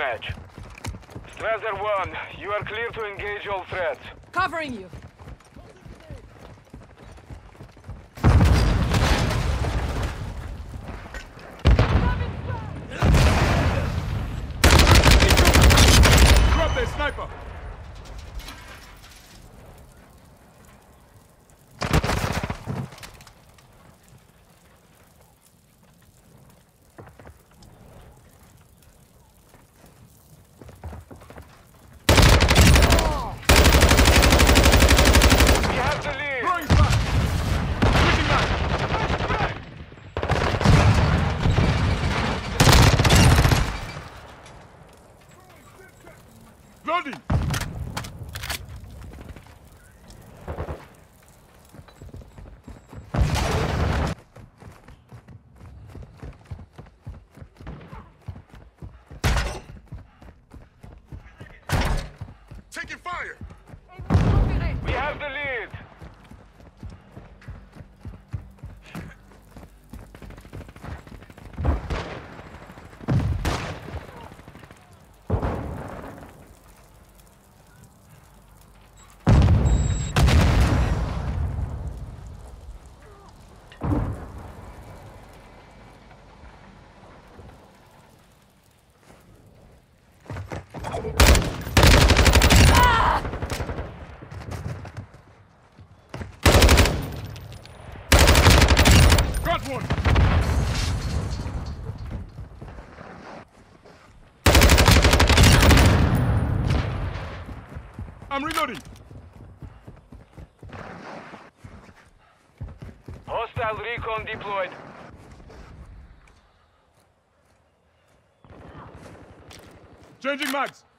deathmatch. Strasser 1, you are clear to engage all threats. Covering you. Drop there, sniper! Loading! Taking fire! We have the lead! Got one! I'm reloading! Hostile recon deployed. Changing mags!